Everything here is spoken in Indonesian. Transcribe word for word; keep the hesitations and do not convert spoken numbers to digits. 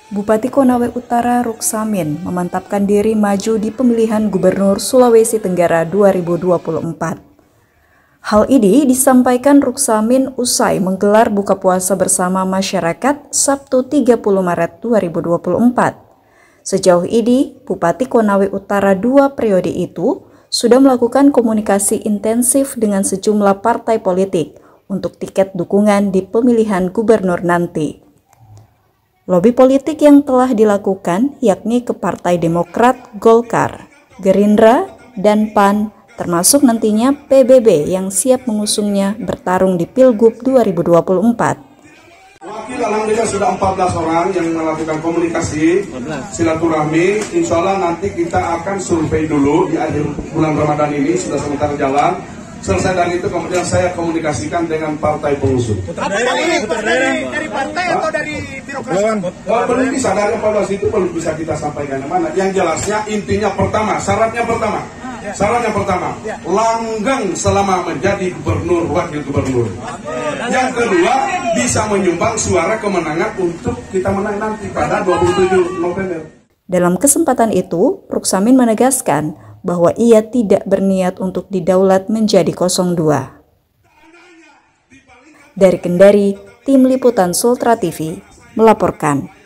Bupati Konawe Utara Ruksamin memantapkan diri maju di pemilihan Gubernur Sulawesi Tenggara dua ribu dua puluh empat. Hal ini disampaikan Ruksamin usai menggelar buka puasa bersama masyarakat Sabtu tiga puluh Maret dua ribu dua puluh empat. Sejauh ini, Bupati Konawe Utara dua periode itu sudah melakukan komunikasi intensif dengan sejumlah partai politik untuk tiket dukungan di pemilihan gubernur nanti. Lobi politik yang telah dilakukan yakni ke Partai Demokrat, Golkar, Gerindra, dan P A N, termasuk nantinya P B B yang siap mengusungnya bertarung di Pilgub dua ribu dua puluh empat. Wakil alhamdulillah sudah empat belas orang yang melakukan komunikasi, silaturahmi. Insya Allah nanti kita akan survei dulu di akhir bulan Ramadan ini, sudah sementara jalan. Selesai dari itu kemudian saya komunikasikan dengan partai pengusung. Apa dari, dari, dari partai atau dari birokrasi? Oh, belum bisa, dari evaluasi itu belum bisa kita sampaikan mana. Yang jelasnya intinya pertama, syaratnya pertama. Syaratnya pertama, langgeng selama menjadi gubernur, wakil gubernur. Yang kedua, bisa menyumbang suara kemenangan untuk kita menang nanti pada dua puluh tujuh November. Dalam kesempatan itu, Ruksamin menegaskan bahwa ia tidak berniat untuk didaulat menjadi nol dua. Dari Kendari, Tim Liputan Sultra T V melaporkan.